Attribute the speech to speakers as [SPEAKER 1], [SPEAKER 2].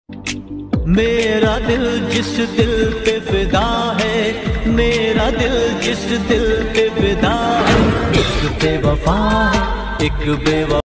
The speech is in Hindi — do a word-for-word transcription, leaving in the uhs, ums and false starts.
[SPEAKER 1] मेरा दिल जिस दिल पे फिदा है, मेरा दिल जिस दिल पे फिदा है, एक बेवफा है, एक बेवफा।